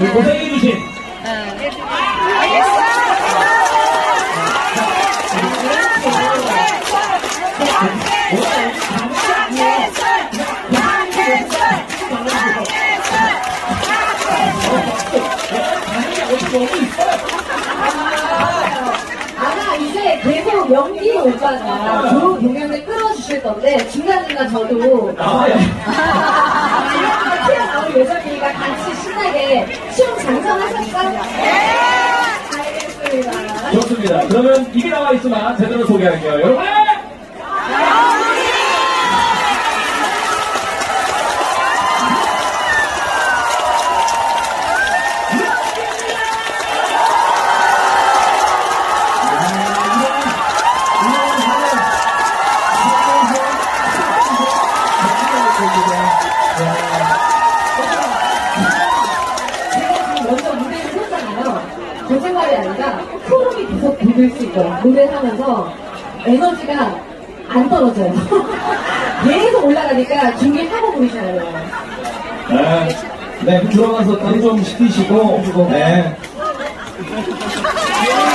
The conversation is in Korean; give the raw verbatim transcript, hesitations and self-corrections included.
고생해주신. 아마 이제 계속 연기 오빠가 좋은 공연을 끌어주실 건데 중간중간 저도 나와요. 튀어나올 예정이니까 같이 신나게 시험 장성하셨어? 네! 알겠습니다. 좋습니다. 그러면 이게 나와 있지만 제대로 소개할게요. 여러분! 먼저 무대를 섰잖아요. 거짓말이 아니라 소름이 계속 돋을 수 있더라고요. 노래를 하면서 에너지가 안 떨어져요. 계속 올라가니까 준비하고 보이잖아요. 네, 네, 들어가서 땀 좀 식히시고, 네.